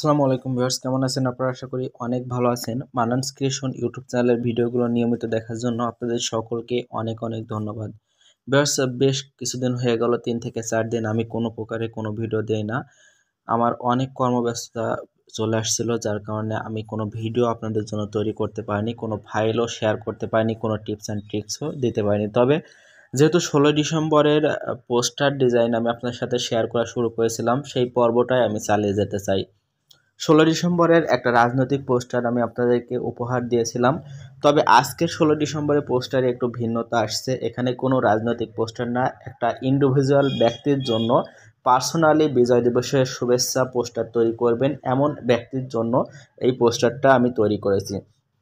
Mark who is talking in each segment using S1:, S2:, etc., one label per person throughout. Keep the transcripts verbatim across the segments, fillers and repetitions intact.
S1: আসসালামু আলাইকুম ভিউয়ার্স, কেমন আছেন আপনারা? আশা করি অনেক ভালো আছেন। মানান ক্রিয়েশন ইউটিউব চ্যানেলের ভিডিওগুলো নিয়মিত দেখার জন্য আপনাদের সকলকে অনেক অনেক ধন্যবাদ। ভিউয়ার্স, বেশ কিছুদিন হয়ে গেল, তিন থেকে চার দিন আমি কোনো প্রকারে কোনো ভিডিও দেই না। আমার অনেক কর্মব্যস্ততা চলে আসছিল, যার কারণে আমি কোনো ভিডিও আপনাদের জন্য তৈরি করতে পারিনি, কোনো ফাইলও শেয়ার করতে পারিনি, কোনো টিপস অ্যান্ড ট্রিক্সও দিতে পারিনি। তবে যেহেতু ষোলোই ডিসেম্বরের পোস্টার ডিজাইন আমি আপনার সাথে শেয়ার করা শুরু করেছিলাম, সেই পর্বটাই আমি চালিয়ে যেতে চাই। ষোলো ডিসেম্বরের একটা রাজনৈতিক পোস্টার আমি আপনাদেরকে উপহার দিয়েছিলাম, তবে আজকের ষোলো ডিসেম্বরের পোস্টারে একটু ভিন্নতা আসছে। এখানে কোনো রাজনৈতিক পোস্টার না, একটা ইন্ডিভিজুয়াল ব্যক্তির জন্য পার্সোনালি বিজয় দিবসের শুভেচ্ছা পোস্টার তৈরি করবেন এমন ব্যক্তির জন্য এই পোস্টারটা আমি তৈরি করেছি।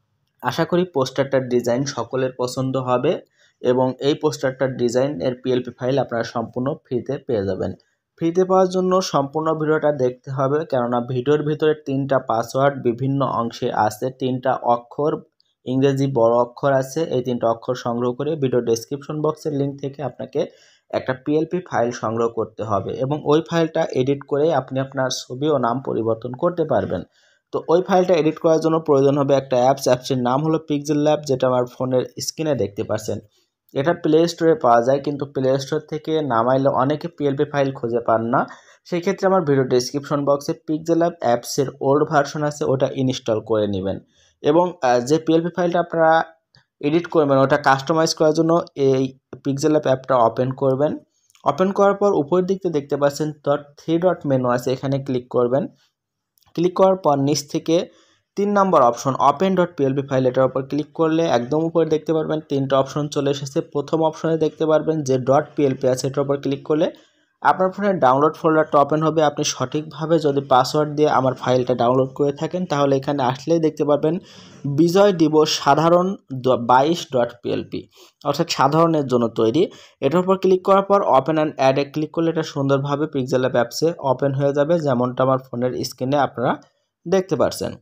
S1: আশা করি পোস্টারটার ডিজাইন সকলের পছন্দ হবে এবং এই পোস্টারটার ডিজাইন এর পিএলপি ফাইল আপনারা সম্পূর্ণ ফ্রিতে পেয়ে যাবেন। ফ্রিতে পাওয়ার জন্য সম্পূর্ণ ভিডিওটা দেখতে হবে, কেননা ভিডিওর ভিতরে তিনটা পাসওয়ার্ড বিভিন্ন অংশে আছে, তিনটা অক্ষর ইংরেজি বড় অক্ষর আছে। এই তিনটা অক্ষর সংগ্রহ করে ভিডিও ডেসক্রিপশন বক্সের লিঙ্ক থেকে আপনাকে একটা পিএলপি ফাইল সংগ্রহ করতে হবে এবং ওই ফাইলটা এডিট করে আপনি আপনার ছবি ও নাম পরিবর্তন করতে পারবেন। তো ওই ফাইলটা এডিট করার জন্য প্রয়োজন হবে একটা অ্যাপস। অ্যাপসটির নাম হলো PixelLab, যেটা আমার ফোনের স্ক্রিনে দেখতে পাচ্ছেন। এটা প্লে স্টোরে পাওয়া যায়, কিন্তু প্লে স্টোর থেকে নামাইলে অনেকে পিএলপি ফাইল খুঁজে পান না। সেই ক্ষেত্রে আমার ভিডিও ডেসক্রিপশন বক্সে PixelLab অ্যাপসের ওল্ড ভার্সন আছে, ওটা ইনস্টল করে নেবেন এবং যে পিএলপি ফাইলটা আপনারা এডিট করবেন ওটা কাস্টমাইজ করার জন্য এই PixelLab অ্যাপটা ওপেন করবেন। ওপেন করার পর উপরের দিকে দেখতে পাচ্ছেন ডট থ্রি ডট মেনু আছে, এখানে ক্লিক করবেন। ক্লিক করার পর নিচ থেকে তিন নম্বর option open dot PLP file, এটার উপর ক্লিক করলে একদম উপরে দেখতে পারবেন তিনটা অপশন চলে এসেছে। প্রথম অপশনে দেখতে পারবেন যে ডট পিএলপি আছে, এটার উপর ক্লিক করলে আপনার ফোনের ডাউনলোড ফোল্ডারটা ওপেন হবে। আপনি সঠিকভাবে যদি পাসওয়ার্ড দিয়ে আমার ফাইলটা ডাউনলোড করে থাকেন তাহলে এখানে আসলেই দেখতে পারবেন বিজয় দিবস সাধারণ বাইশ ডট পিএলপি, অর্থাৎ সাধারণের জন্য তৈরি। এটার উপর ক্লিক করার পর ওপেন অ্যান্ড অ্যাডে ক্লিক করলে এটা সুন্দরভাবে PixelLab অ্যাপসে ওপেন হয়ে যাবে, যেমনটা আমার ফোনের স্ক্রিনে আপনারা দেখতে পাচ্ছেন।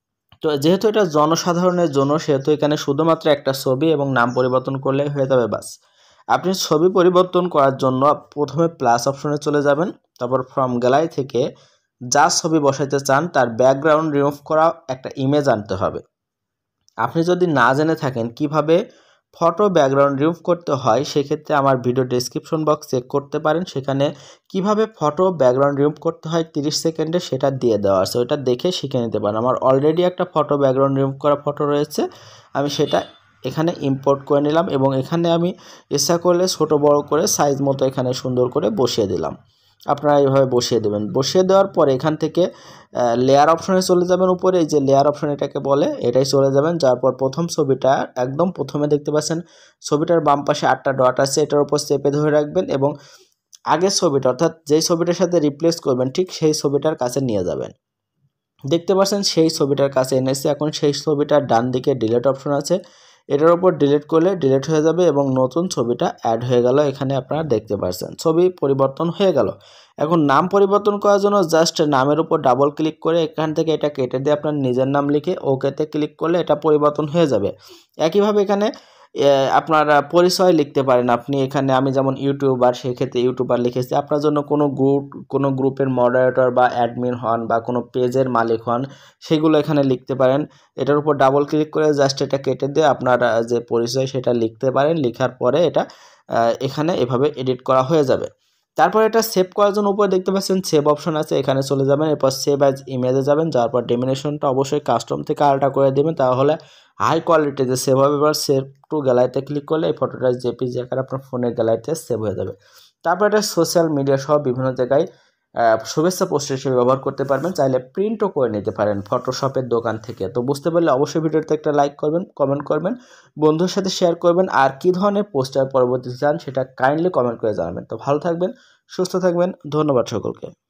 S1: তো যেহেতু এটা জনসাধারণের জন্য, সেহেতু এখানে শুধুমাত্র একটা ছবি এবং নাম পরিবর্তন করলে হয়ে যাবে বাস। আপনি ছবি পরিবর্তন করার জন্য প্রথমে প্লাস অপশনে চলে যাবেন, তারপর ফ্রম গ্যালারি থেকে যা ছবি বসাইতে চান তার ব্যাকগ্রাউন্ড রিমুভ করা একটা ইমেজ আনতে হবে। আপনি যদি না জেনে থাকেন কিভাবে ফটো ব্যাকগ্রাউন্ড রিমুভ করতে হয়, সেক্ষেত্রে আমার ভিডিও ডেসক্রিপশন বক্স চেক করতে পারেন, সেখানে কিভাবে ফটো ব্যাকগ্রাউন্ড রিমুভ করতে হয় তিরিশ সেকেন্ডে সেটা দিয়ে দেওয়া আছে, ওইটা দেখে শিখে নিতে পারেন। আমার অলরেডি একটা ফটো ব্যাকগ্রাউন্ড রিমুভ করা ফটো রয়েছে, আমি সেটা এখানে ইম্পোর্ট করে নিলাম এবং এখানে আমি ইচ্ছা করলে ছোট বড় করে সাইজ মতো এখানে সুন্দর করে বসিয়ে দিলাম। আপনারা এইভাবে বসিয়ে দেবেন। বসিয়ে দেওয়ার পরে এখান থেকে লেয়ার অপশনে চলে যাবেন, উপরে এই যে লেয়ার অপশন এটাকে বলে, এটাই চলে যাবেন। যার পর প্রথম ছবিটা একদম প্রথমে দেখতে পাচ্ছেন ছবিটার বাম পাশে আটটা ডট আছে, এটার উপর চেপে ধরে রাখবেন এবং আগের ছবিটা অর্থাৎ যেই ছবিটার সাথে রিপ্লেস করবেন ঠিক সেই ছবিটার কাছে নিয়ে যাবেন। দেখতে পাচ্ছেন সেই ছবিটার কাছে এনেছে। এখন সেই ছবিটার ডান দিকে ডিলিট অপশন আছে, এটার উপর ডিলিট করলে ডিলিট হয়ে যাবে এবং নতুন ছবিটা অ্যাড হয়ে গেল। এখানে আপনারা দেখতে পাচ্ছেন ছবি পরিবর্তন হয়ে গেল। এখন নাম পরিবর্তন করার জন্য জাস্ট নামের উপর ডাবল ক্লিক করে এখান থেকে এটা কেটে দিয়ে আপনার নিজের নাম লিখে ওকেতে ক্লিক করলে এটা পরিবর্তন হয়ে যাবে। একইভাবে এখানে আপনারা পরিচয় লিখতে পারেন। আপনি এখানে আমি যেমন ইউটিউবার, সেক্ষেত্রে ইউটিউবার লিখেছি। আপনার জন্য কোনো গ্রুপ কোনো গ্রুপের মডারেটর বা অ্যাডমিন হন বা কোনো পেজের মালিক হন, সেগুলো এখানে লিখতে পারেন। এটার উপর ডাবল ক্লিক করে জাস্ট এটা কেটে দিয়ে আপনার যে পরিচয় সেটা লিখতে পারেন। লেখার পরে এটা এখানে এভাবে এডিট করা হয়ে যাবে। তারপর এটা সেভ করার জন্য উপরে দেখতে পাচ্ছেন সেভ অপশন আছে, এখানে চলে যাবেন। এরপর সেভ অ্যাজ ইমেজে যাবেন, যাওয়ার পর ডেমিনেশনটা অবশ্যই কাস্টম থেকে আলাদা করে দেবেন, তাহলে হাই কোয়ালিটিতে সেভ হবে। এবার সেভ টু গ্যালারিতে ক্লিক করলে এই ফটোটা জেপিজি আকারে আপনার ফোনের গ্যালারিতে সেভ হয়ে যাবে। তারপর এটা সোশ্যাল মিডিয়া সহ বিভিন্ন জায়গায় শুভেচ্ছা পোস্টার হিসেবে ব্যবহার করতে পারবেন, চাইলে প্রিন্টও করে নিতে পারেন ফটোশপের দোকান থেকে। তো বুঝতে পারলে অবশ্যই ভিডিওতে একটা লাইক করবেন, কমেন্ট করবেন, বন্ধুর সাথে শেয়ার করবেন, আর কী ধরনের পোস্টার পরবর্তীতে চান সেটা কাইন্ডলি কমেন্ট করে জানাবেন। তো ভালো থাকবেন, সুস্থ থাকবেন, ধন্যবাদ সকলকে।